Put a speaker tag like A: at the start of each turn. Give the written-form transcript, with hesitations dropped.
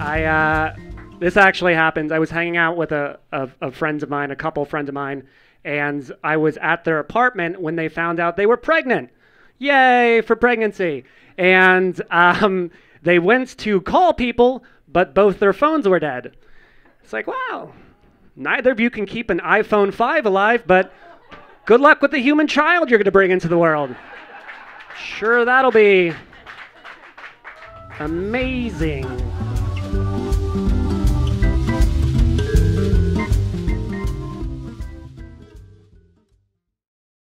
A: This actually happened. I was hanging out with a friend of mine, a couple friends of mine, and I was at their apartment when they found out they were pregnant. Yay for pregnancy. And they went to call people, but both their phones were dead. It's like, wow, neither of you can keep an iPhone 5 alive, but good luck with the human child you're going to bring into the world. Sure, that'll be amazing.